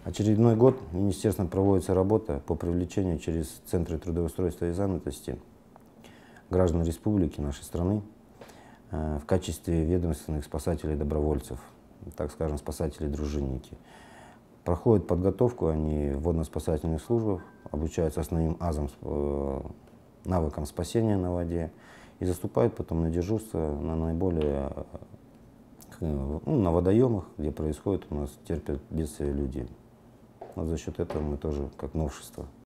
Очередной год министерством проводится работа по привлечению через центры трудоустройства и занятости граждан республики, нашей страны, в качестве ведомственных спасателей-добровольцев, так скажем, спасатели-дружинники. Проходят подготовку они в водно-спасательных службах, обучаются основным навыкам спасения на воде и заступают потом на дежурство на наиболее, на водоемах, где происходит у нас, терпят бедствия люди. Вот за счет этого мы тоже как новшество